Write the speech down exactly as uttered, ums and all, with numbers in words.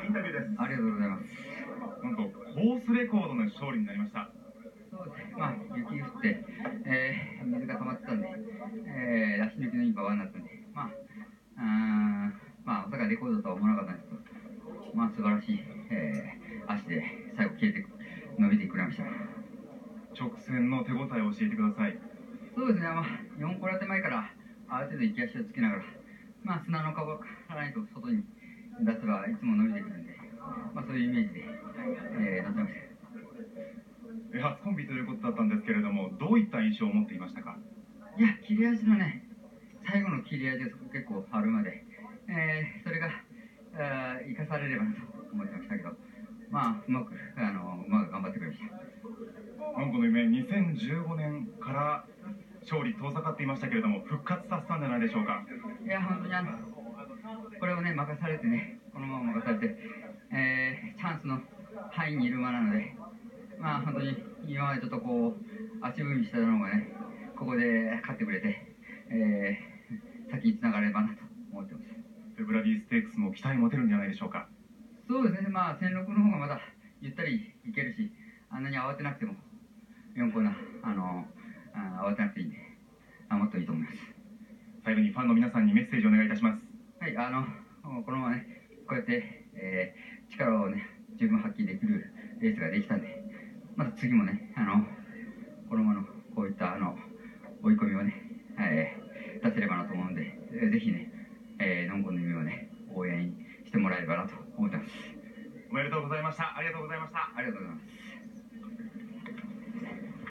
インタビューです。 ありがとうございます。 なんとコースレコードの勝利になりました。 そうですね、まあ、雪降って、えー、水が溜まってたんで、えー、出し抜きのいいパワーになったんで、まあ、あまあ、まさかレコードとは思わなかったんですけど、まあ、素晴らしい、えー、足で最後消えて、伸びてくれました。 直線の手応えを教えてください。 そうですね、まあ、よんコラ手前から、ある程度行き足をつけながら、まあ、砂の顔からないと外に出せばいつも伸びてくるんで、まあ、そういうイメージで、えー、乗ってました。 初コンビということだったんですけれども、どういった印象を持っていましたか？ いや、切れ味のね、最後の切れ味が結構あるまで、えー、それが生かされればなと思ってましたけど、まあ、うまく、あのうまく頑張ってくれました。 ノンコの夢、にせんじゅうごねんから勝利遠ざかっていましたけれども、復活させたんじゃないでしょうか？ いや、本当にあの、これをね、任されてね、このまま任されて、えー、チャンスの範囲にいる馬なので、まあ、本当に今までちょっとこう、足踏みしたのがね、ここで勝ってくれて、えー、先につながればなと思ってます。 フェブラリーステークスも期待持てるんじゃないでしょうか？ そうですね、まあ、戦六の方がまだゆったりいけるし、あんなに慌てなくても、よんコーナー、あのあ慌てなくていいんで、あもっといいと思います。 最後にファンの皆さんにメッセージをお願いいたします。 はい、あの、このままね、こうやって、えー、力をね、十分発揮できるレースができたんで、また次もね、あの、このままのこういったあの追い込みをね、えー、出せればなと思うんで、ぜひね、えー、ノンコの夢をね、応援してもらえればなと思ってます。 おめでとうございました。ありがとうございました。 ありがとうございます。